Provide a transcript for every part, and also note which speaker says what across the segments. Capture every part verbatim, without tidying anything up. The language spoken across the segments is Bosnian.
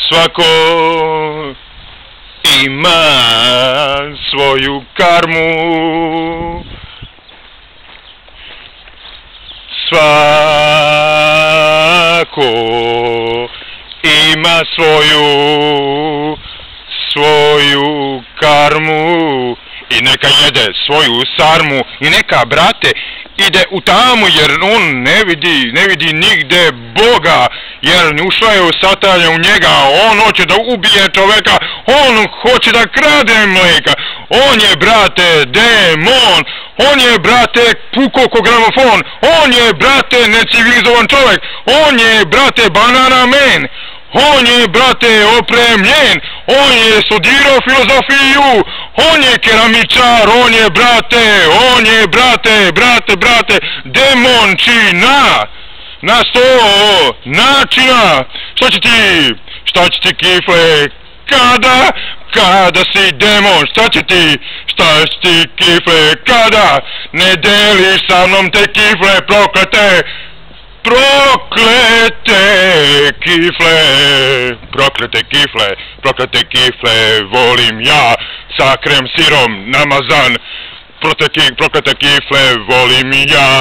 Speaker 1: Svako ima svoju karmu, svako ima svoju, svoju karmu i neka jede svoju sarmu i neka, brate, ide u tamu jer on ne vidi, ne vidi nigde Boga, jer ušla je u satanje u njega, on hoće da ubije čoveka, on hoće da krade mleka, on je, brate, demon, on je, brate, puko ko gramofon, on je, brate, necivilizovan čovek, on je, brate, banana man, on je, brate, opremljen, on je studirao filozofiju, on je keramičar, on je, brate, on je, brate, brate, brate, demončina, na sto načina. Šta će ti, šta će ti, kifle, kada, kada si demon, šta će ti, šta će ti, kifle, kada ne deliš sa mnom te kifle proklete, proklete kifle, proklete kifle, proklete kifle, volim ja, sa krem sirom namazan, proklete kifle, volim ja,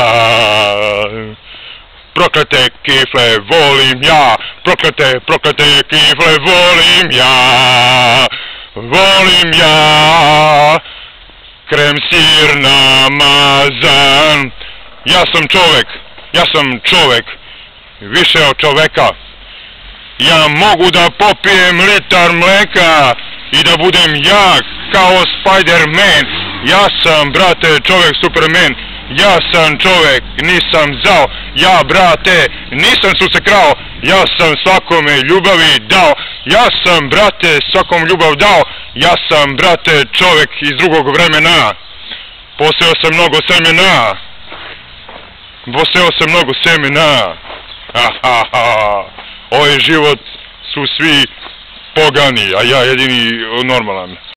Speaker 1: proklete kifle, volim ja, proklete, proklete kifle, volim ja, volim ja, krem sir namazan, ja sam čovek. Ja sam čovek, više od čoveka. Ja mogu da popijem litar mleka i da budem jak kao Spider-Man. Ja sam, brate, čovek Superman. Ja sam čovek, nisam zao. Ja, brate, nisam su se krao. Ja sam svakome ljubavi dao. Ja sam, brate, svakom ljubav dao. Ja sam, brate, čovek iz drugog vremena. Poseo sam mnogo semena. Poseo sam mnogo semena. Ha, ha, ha. Ovaj život su svi pogani, a ja jedini normalan.